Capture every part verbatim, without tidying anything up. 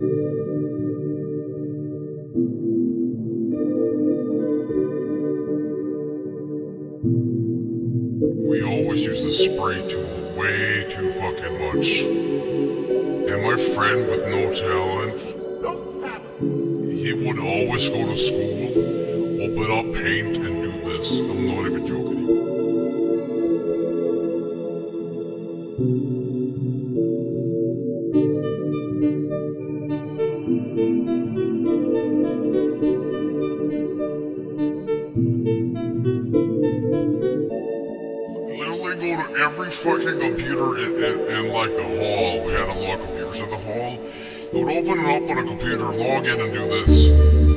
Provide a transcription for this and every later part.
We always use the spray tool way too fucking much. And my friend with no talent, he would always go to school, open up paint, and do this. I'm not even joking. Literally go to every fucking computer in, in, in like the hall. We had a lot of computers in the hall. He would open it up on a computer, log in, and do this.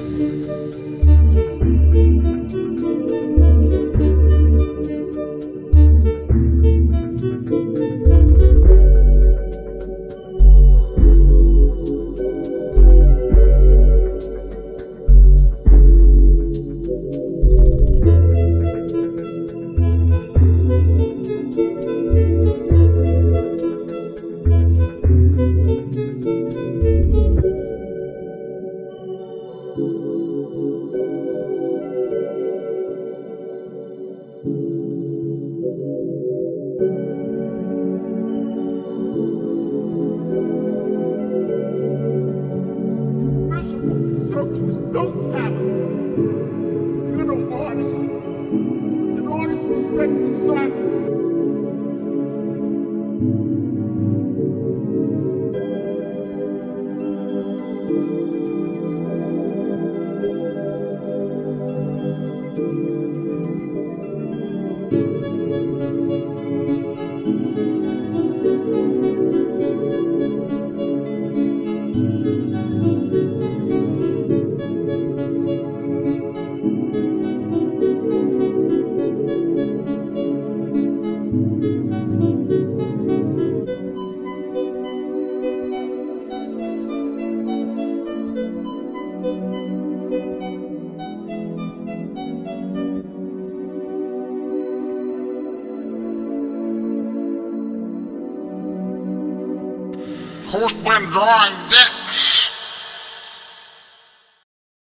No talent. You're no artist. An artist respects the silence. Who's been drawing dicks?